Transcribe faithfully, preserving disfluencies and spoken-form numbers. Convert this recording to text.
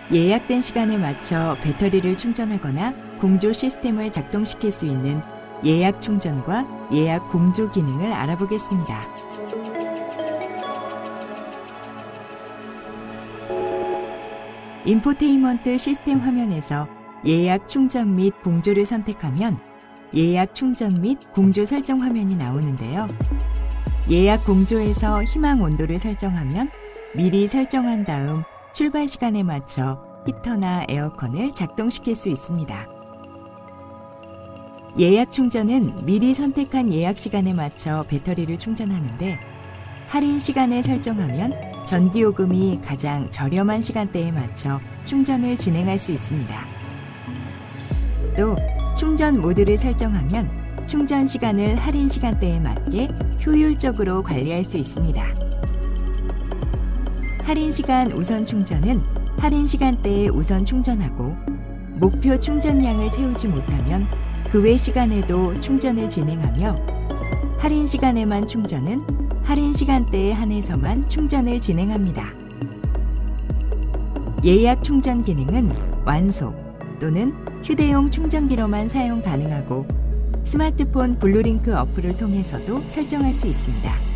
예약된 시간에 맞춰 배터리를 충전하거나 공조 시스템을 작동시킬 수 있는 예약 충전과 예약 공조 기능을 알아보겠습니다. 인포테인먼트 시스템 화면에서 예약 충전 및 공조를 선택하면 예약 충전 및 공조 설정 화면이 나오는데요. 예약 공조에서 희망 온도를 설정하면 미리 설정한 다음 출발 시간에 맞춰 히터나 에어컨을 작동시킬 수 있습니다. 예약 충전은 미리 선택한 예약 시간에 맞춰 배터리를 충전하는데 할인 시간을 설정하면 전기요금이 가장 저렴한 시간대에 맞춰 충전을 진행할 수 있습니다. 또 충전 모드를 설정하면 충전 시간을 할인 시간대에 맞게 효율적으로 관리할 수 있습니다. 할인 시간 우선 충전은 할인 시간대에 우선 충전하고 목표 충전량을 채우지 못하면 그 외 시간에도 충전을 진행하며 할인 시간에만 충전은 할인 시간대에 한해서만 충전을 진행합니다. 예약 충전 기능은 완속 또는 휴대용 충전기로만 사용 가능하고 스마트폰 블루링크 어플을 통해서도 설정할 수 있습니다.